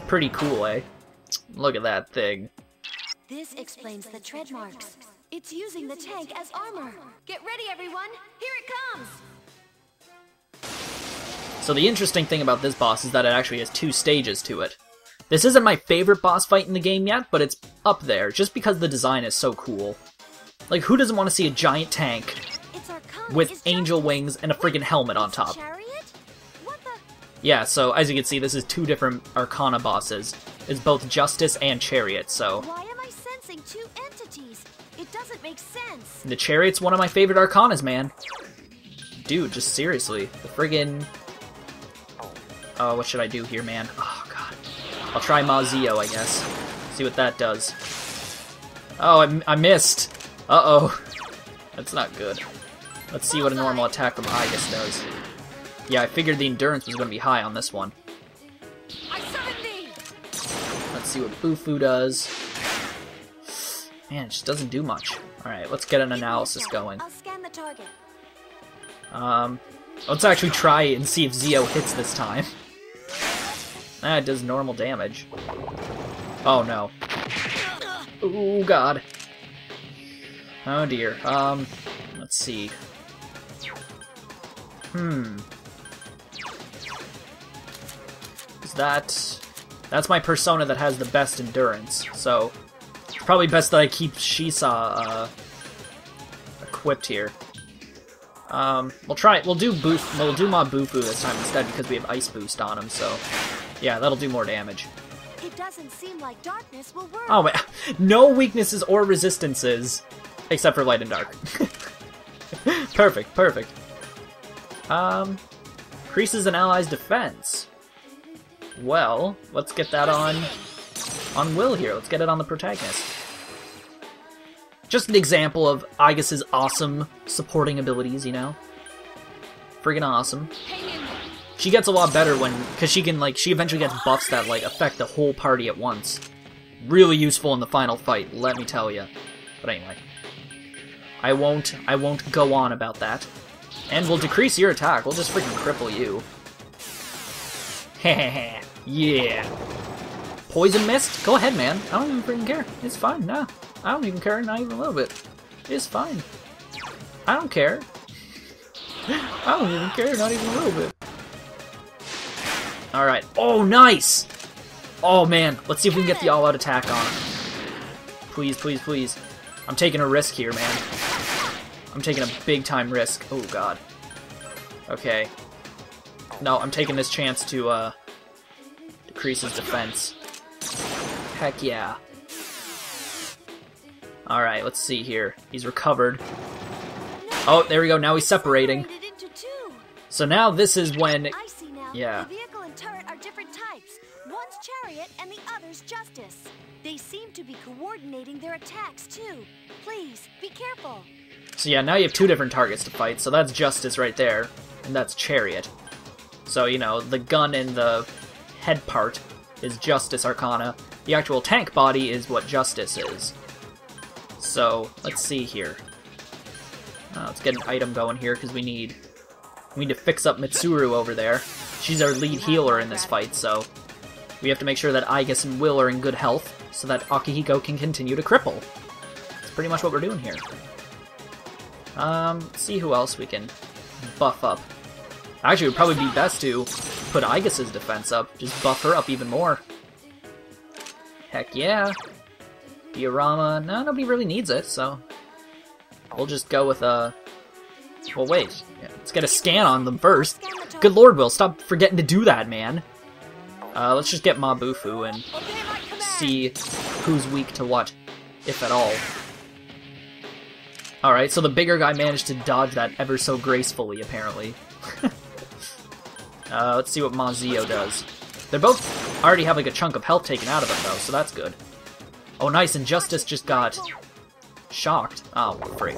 pretty cool, eh? Look at that thing. This explains the tread marks. It's using the tank as armor. Get ready, everyone. Here it comes. So the interesting thing about this boss is that it actually has 2 stages to it. This isn't my favorite boss fight in the game yet, but it's up there, just because the design is so cool. Like, who doesn't want to see a giant tank with angel wings and a friggin' helmet on top? Yeah, so as you can see, this is 2 different Arcana bosses. It's both Justice and Chariot, so... Why am I sensing 2 entities? It doesn't make sense. The Chariot's one of my favorite Arcanas, man. Dude, just seriously. The friggin'... Oh, what should I do here, man? Oh, God. I'll try Mazio, I guess. See what that does. Oh, I missed. Uh-oh. That's not good. Let's see what a normal attack from Aigis does. Yeah, I figured the endurance was going to be high on this one. Let's see what Bufu does. Man, it just doesn't do much. Alright, let's get an analysis going. Let's actually try and see if Zio hits this time. It does normal damage. Oh no. Oh god. Oh dear. Let's see. That's my persona that has the best endurance, so it's probably best that I keep Shisa equipped here. We'll do Mob Bufu this time instead because we have Ice Boost on him, so yeah, that'll do more damage. It doesn't seem like darkness will work. Oh wait, no weaknesses or resistances except for light and dark. Perfect, perfect. Increases an ally's defense. Well, let's get that on Will here. Let's get it on the protagonist. Just an example of Aigis' awesome supporting abilities, you know? Friggin' awesome. She gets a lot better because she eventually gets buffs that, like, affect the whole party at once. Really useful in the final fight, let me tell you. But anyway. I won't go on about that. And we'll decrease your attack. We'll just freaking cripple you. Heh yeah. Poison Mist? Go ahead, man. I don't even freaking care. It's fine, no. I don't even care, not even a little bit. It's fine. I don't care. I don't even care, not even a little bit. Alright. Oh, nice! Oh, man. Let's see if we can get the all-out attack on him. Please, please, please. I'm taking a risk here, man. I'm taking a big-time risk. Oh, God. Okay. No, I'm taking this chance to, decrease his defense. Heck yeah. Alright, let's see here. He's recovered. Oh, there we go. Now he's separating. So now this is when... Yeah. The vehicle and turret are different types. One's Chariot and the other's Justice. They seem to be coordinating their attacks, too. Please, be careful. So yeah, now you have 2 different targets to fight. So that's Justice right there. And that's Chariot. So, you know, the gun and the head part is Justice Arcana. The actual tank body is what Justice is. So, let's see here. Let's get an item going here, because we need to fix up Mitsuru over there. She's our lead healer in this fight, so we have to make sure that Aigis and Will are in good health, so that Akihiko can continue to cripple. That's pretty much what we're doing here. Let's see who else we can buff up. Actually, it would probably be best to put Aigis' defense up, just buff her up even more. Heck yeah. Diorama, no, nobody really needs it, so we'll just go with well, wait. Yeah, let's get a scan on them first. Good lord, Will, stop forgetting to do that, man. Let's just get Mabufu and see who's weak to what, if at all. Alright, so the bigger guy managed to dodge that ever so gracefully, apparently. Let's see what Mazio does. They both already have like a chunk of health taken out of them, though, so that's good. Oh, nice, and Justice just got shocked. Oh, freak.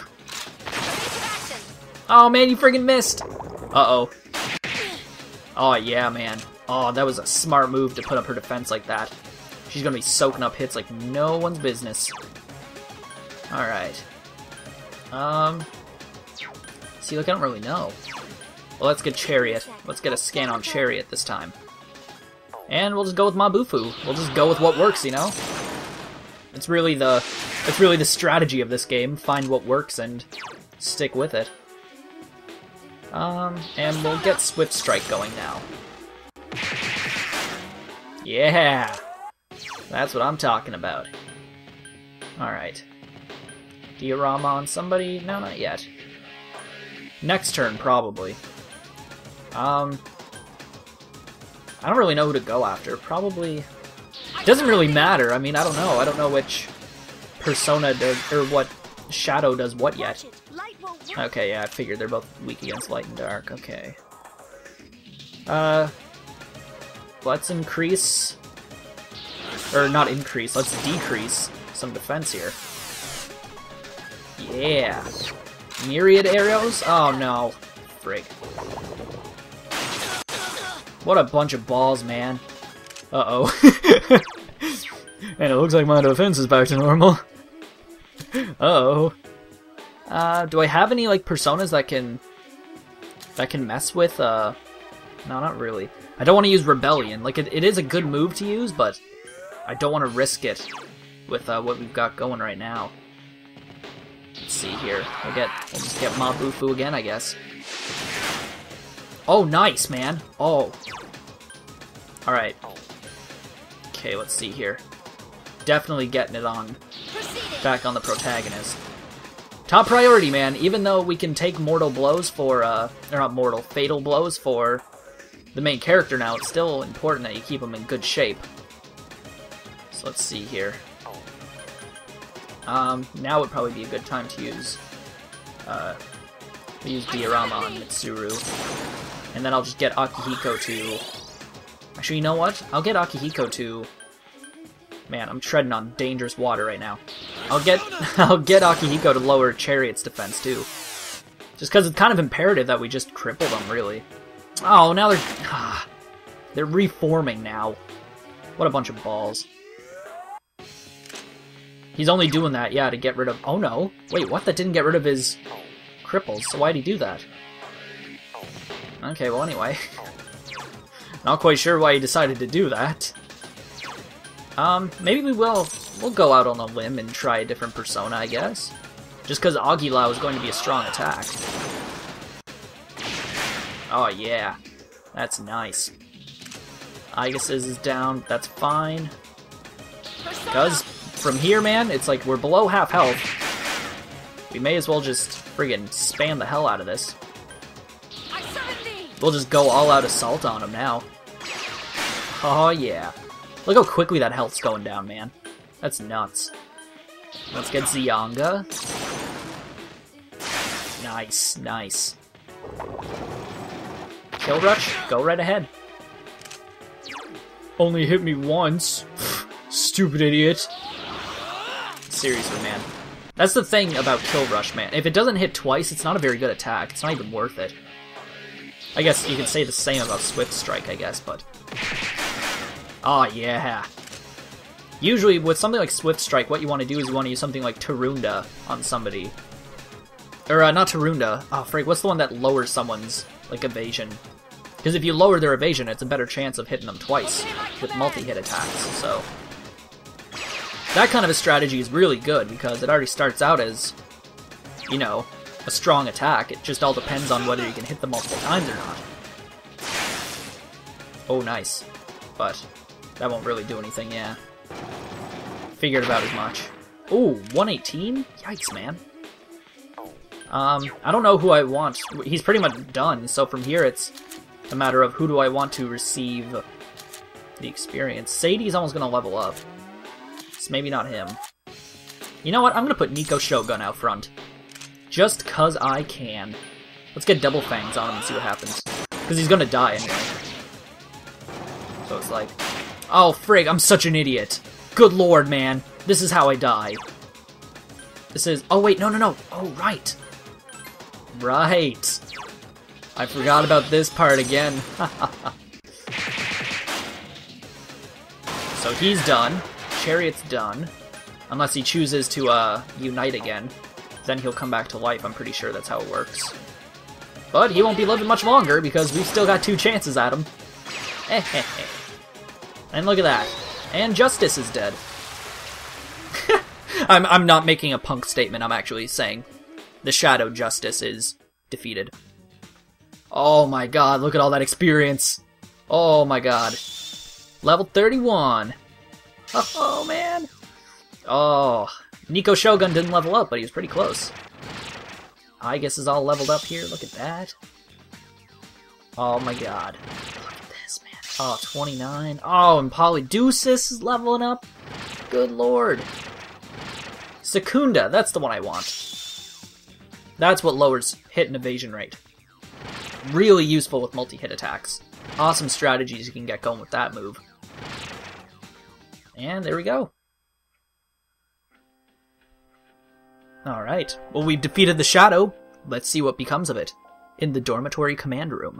Oh, man, you friggin' missed! Uh-oh. Oh, yeah, man. Oh, that was a smart move to put up her defense like that. She's gonna be soaking up hits like no one's business. Alright. See, look, I don't really know. Well, let's get Chariot. Let's get a scan on Chariot this time. And we'll just go with Mabufu. We'll just go with what works, you know? It's really the strategy of this game. Find what works and stick with it. And we'll get Swift Strike going now. Yeah! That's what I'm talking about. Alright. Diorama on somebody? No, not yet. Next turn, probably. I don't really know who to go after. Probably... It doesn't really matter. I mean, I don't know. I don't know which persona does, or what shadow does what yet. Okay, yeah, I figured they're both weak against light and dark. Okay. Let's increase... Or not increase, let's decrease some defense here. Yeah. Myriad arrows? Oh no. Frig. What a bunch of balls, man. Uh-oh. And it looks like my defense is back to normal. Uh-oh. Do I have any, like, personas that can mess with, No, not really. I don't want to use Rebellion. Like, it is a good move to use, but I don't want to risk it with, what we've got going right now. Let's see here. We'll just get Mabufu again, I guess. Oh, nice, man. Oh. Alright. Okay, let's see here. Definitely getting it on. Back on the protagonist. Top priority, man. Even though we can take mortal blows for, or not mortal, fatal blows for the main character now, it's still important that you keep him in good shape. So let's see here. Now would probably be a good time to use Diorama on Mitsuru. And then I'll just get Akihiko to... Actually, you know what? I'll get Akihiko to... Man, I'm treading on dangerous water right now. I'll get Akihiko to lower Chariot's defense, too. Just because it's kind of imperative that we just cripple them, really. Oh, now they're reforming now. What a bunch of balls. He's only doing that, yeah, to get rid of... Oh, no. Wait, what? That didn't get rid of his cripples, so why'd he do that? Okay, well, anyway. Not quite sure why he decided to do that. Maybe we'll go out on a limb and try a different persona, I guess. Just because Aguilau is going to be a strong attack. Oh, yeah. That's nice. Aegis's is down. That's fine. Because from here, man, it's like we're below half health. We may as well just friggin' spam the hell out of this. We'll just go all-out assault on him now. Oh, yeah. Look how quickly that health's going down, man. That's nuts. Let's get Zyanga. Nice, nice. Kill Rush, go right ahead. Only hit me once. Stupid idiot. Seriously, man. That's the thing about Kill Rush, man. If it doesn't hit twice, it's not a very good attack. It's not even worth it. I guess you could say the same about Swift Strike, I guess, but... Oh, yeah. Usually, with something like Swift Strike, what you want to do is you want to use something like Tarunda on somebody. Or, not Tarunda. Oh, frig, what's the one that lowers someone's, like, evasion? Because if you lower their evasion, it's a better chance of hitting them twice with multi-hit attacks, so... That kind of a strategy is really good, because it already starts out as, you know, a strong attack. It just all depends on whether you can hit them multiple times or not. Oh, nice. But that won't really do anything, yeah. Figured about as much. Ooh, 118? Yikes, man. I don't know who I want. He's pretty much done, so from here it's a matter of who do I want to receive the experience. Sadie's almost gonna level up. So maybe not him. You know what? I'm gonna put Nico Shogun out front. Just cause I can. Let's get Double Fangs on him and see what happens. Because he's gonna die anyway. So it's like... Oh, frig, I'm such an idiot. Good lord, man. This is how I die. This is... Oh, wait, no, no, no. Oh, right. Right. I forgot about this part again. So he's done. Chariot's done. Unless he chooses to, unite again. Then he'll come back to life. I'm pretty sure that's how it works. But he won't be living much longer because we've still got 2 chances at him. And look at that. And Justice is dead. I'm not making a punk statement, I'm actually saying the Shadow Justice is defeated. Oh my god, look at all that experience. Oh my god. Level 31. Oh man. Oh, Nico Shogun didn't level up, but he was pretty close. I guess is all leveled up here. Look at that. Oh my god. Look at this, man. Oh, 29. Oh, and Polydeuces is leveling up. Good lord. Secunda, that's the one I want. That's what lowers hit and evasion rate. Really useful with multi-hit attacks. Awesome strategies you can get going with that move. And there we go. Alright, well we've defeated the Shadow. Let's see what becomes of it. In the dormitory command room.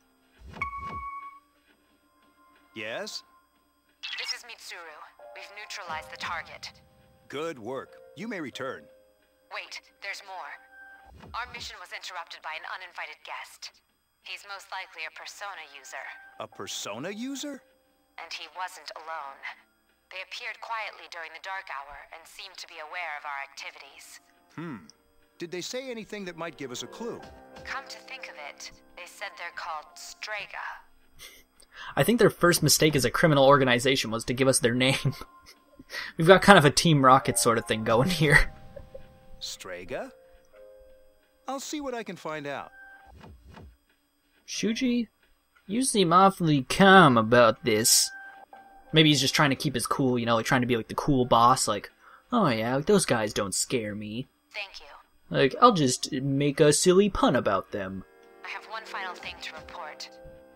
Yes? This is Mitsuru. We've neutralized the target. Good work. You may return. Wait, there's more. Our mission was interrupted by an uninvited guest. He's most likely a Persona user. A Persona user? And he wasn't alone. They appeared quietly during the dark hour and seemed to be aware of our activities. Did they say anything that might give us a clue? Come to think of it, they said they're called Strega. I think their first mistake as a criminal organization was to give us their name. We've got kind of a Team Rocket sort of thing going here. Strega? I'll see what I can find out. Shuji, you seem awfully calm about this. Maybe he's just trying to keep his cool, you know, like trying to be like the cool boss, like, oh yeah, those guys don't scare me. Thank you. Like, I'll just make a silly pun about them. I have one final thing to report.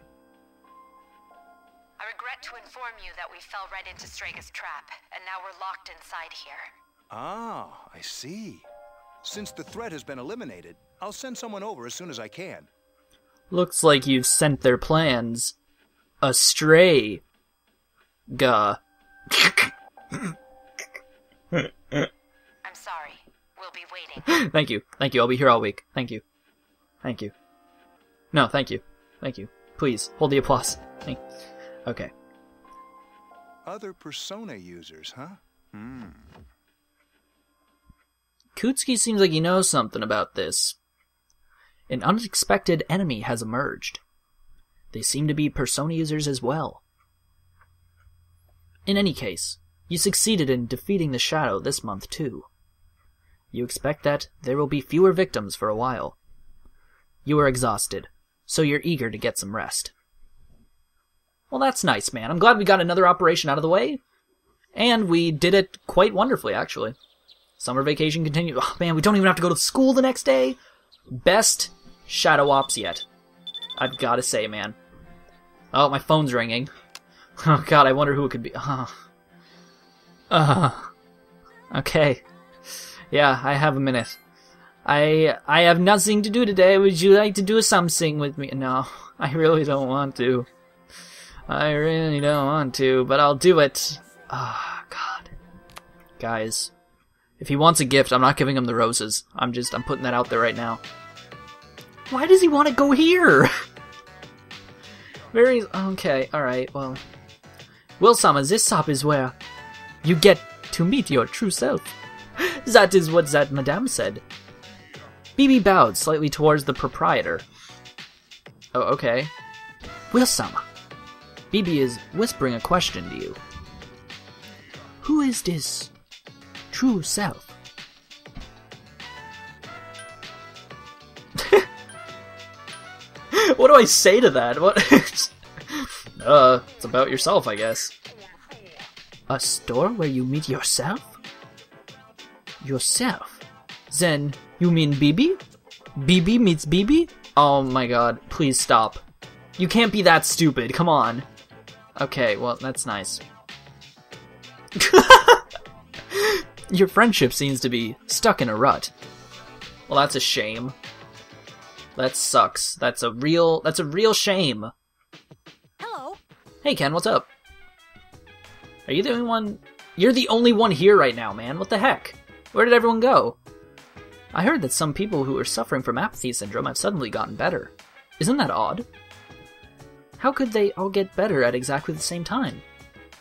I regret to inform you that we fell right into Strega's trap, and now we're locked inside here. Ah, I see. Since the threat has been eliminated, I'll send someone over as soon as I can. Looks like you've sent their plans astray. Gah. I'm sorry. We'll be waiting. Thank you. Thank you. I'll be here all week. Thank you. Thank you. No, thank you. Thank you. Please, hold the applause. Okay. Other Persona users, huh? Kutsuki seems like he knows something about this. An unexpected enemy has emerged. They seem to be Persona users as well. In any case, you succeeded in defeating the Shadow this month too. You expect that there will be fewer victims for a while. You are exhausted, so you're eager to get some rest. Well, that's nice, man. I'm glad we got another operation out of the way. And we did it quite wonderfully, actually. Summer vacation continued. Oh, man, we don't even have to go to school the next day. Best Shadow Ops yet. I've got to say, man. Oh, my phone's ringing. Oh, God, I wonder who it could be. Okay. Yeah, I have a minute. I have nothing to do today. Would you like to do something with me? No, I really don't want to. I really don't want to, but I'll do it. Ah, God. Guys, if he wants a gift, I'm not giving him the roses. I'm putting that out there right now. Why does he want to go here? Okay, alright, well. Will-sama, this shop is where you get to meet your true self. That is what that madame said. Bibi bowed slightly towards the proprietor. Oh, okay. Will-sama, Bibi is whispering a question to you. Who is this true self? What do I say to that? What? It's about yourself, I guess. A store where you meet yourself? Yourself? Then, you mean Bibi? Bibi meets Bibi? Oh my god, please stop. You can't be that stupid, come on. Okay, well, that's nice. Your friendship seems to be stuck in a rut. Well, that's a shame. That sucks. That's a real shame. Hello. Hey Ken, what's up? Are you the only one? You're the only one here right now, man. What the heck? Where did everyone go? I heard that some people who are suffering from apathy syndrome have suddenly gotten better. Isn't that odd? How could they all get better at exactly the same time?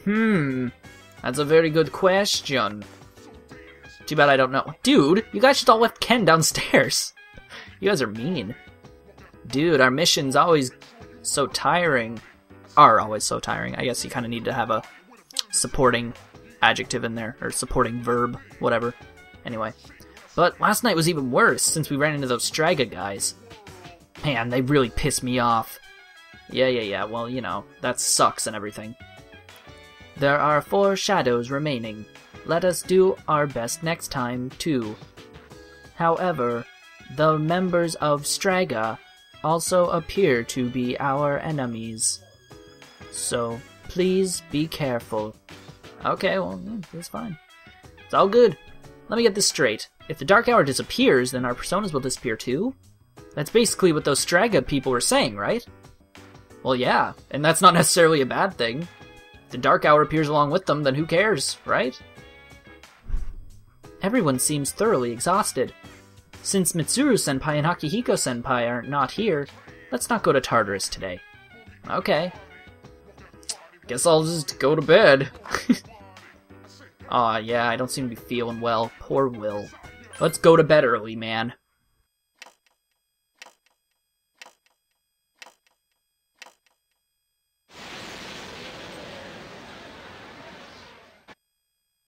That's a very good question. Too bad I don't know. Dude, you guys just all left Ken downstairs. You guys are mean. Dude, our mission's always so tiring. Are always so tiring. I guess you kind of need to have a supporting adjective in there, or supporting verb, whatever. Anyway. But last night was even worse, since we ran into those Straga guys. Man, they really pissed me off. Yeah, well, you know, that sucks and everything. There are 4 shadows remaining. Let us do our best next time, too. However, the members of Straga also appear to be our enemies. So, please be careful. Okay, well, that's fine. It's all good. Let me get this straight. If the Dark Hour disappears, then our personas will disappear too? That's basically what those Straga people were saying, right? Well, yeah, and that's not necessarily a bad thing. If the Dark Hour appears along with them, then who cares, right? Everyone seems thoroughly exhausted. Since Mitsuru-senpai and Hakihiko-senpai are not here, let's not go to Tartarus today. Okay. Guess I'll just go to bed. Aw, yeah, I don't seem to be feeling well. Poor Will. Let's go to bed early, man.